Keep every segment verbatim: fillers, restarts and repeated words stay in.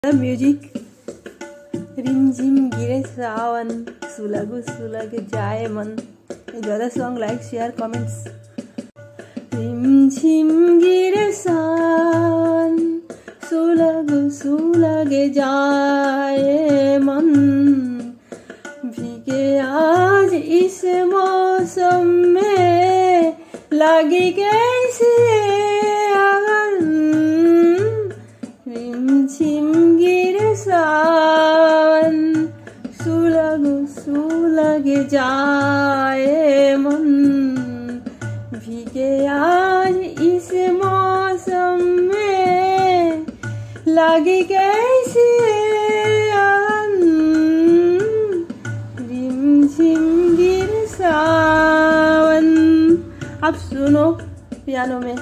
Music. रिमझिम गिरे सावन, सुलग सुलग जाए मन। enjoy the song, like, share, comments. रिमझिम गिरे सावन, सुलग सुलग जाए मन। भीगे आज इस मौसम में, लगी कैसी आगन। रिमझिम गिरे सावन, सुलग सुलग जाए मन। भीगे आज इस मौसम में, लगी कैसी आगन। रिमझिम गिरे सावन। अब सुनो पियानो में।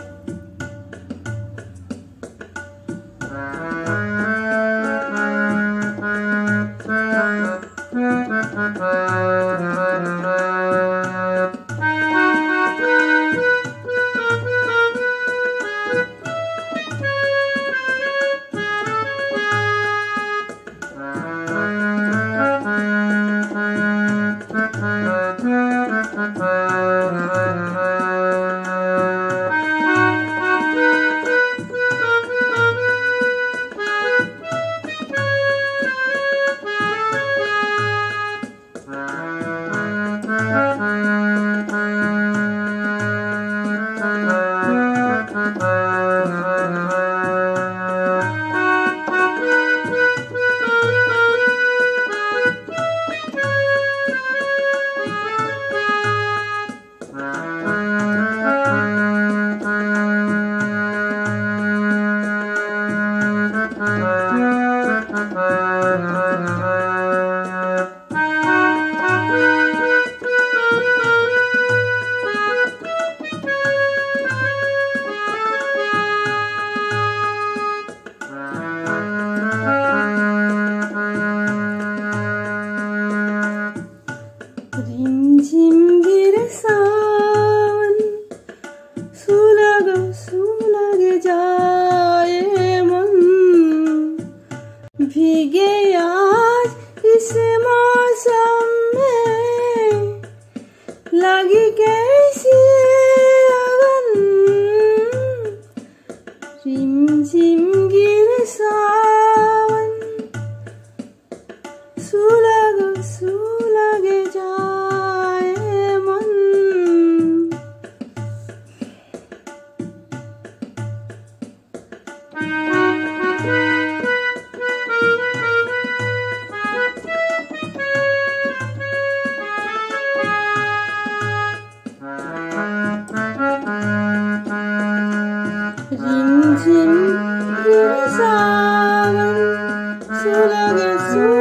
रिमझिम गिरे सावन, सुलग सुलग जाए मन। भीगे आज इस मौसम में, लगी कैसी आगन। रिमझिम गिरे सावन, सुलग सुलग जाए मन। रिमझिम गिरे सावन, सुलग सुलग